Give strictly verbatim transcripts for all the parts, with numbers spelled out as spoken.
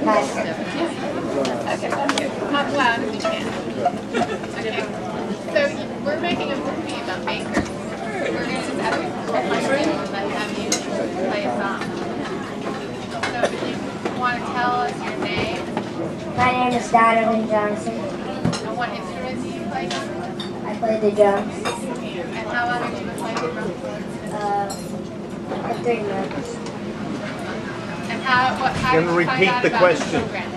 Okay, that's good. Not loud if you can. Okay. So we're making a movie about bakers. We're going to just ask you some questions and then have you play a song. So if you want to tell us your name. My name is Donavon Drum Solo. And what instruments do you play? I play the drums. And how long have you been playing the drums? Uh, for three months. And how, what, how Can did you you find repeat out the about question? this program?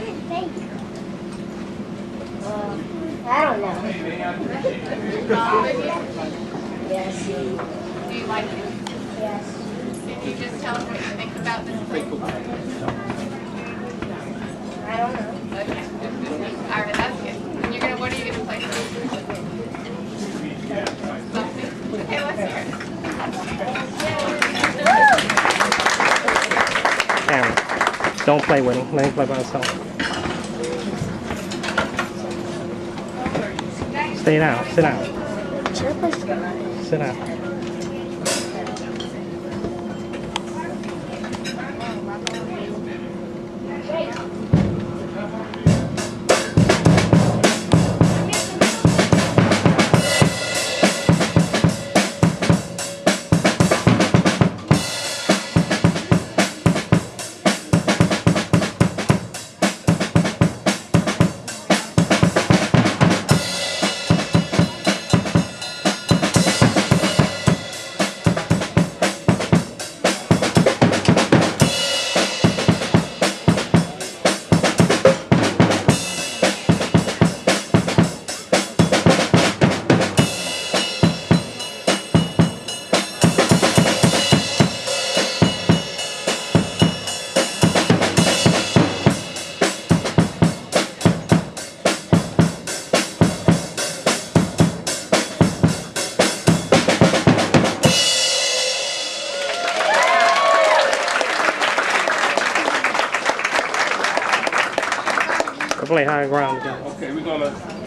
Uh, I don't know. Um, maybe? Yes. Do you like it? Yes. Can you just tell us what you think about this place? I don't know. Okay. Alright, that's good. And you're gonna, what are you gonna play first? Something? Okay, let's hear it. Aaron, don't play with him. Let him play by himself. Stay down. Sit down. Sit down. Play high ground again. Okay, we're gonna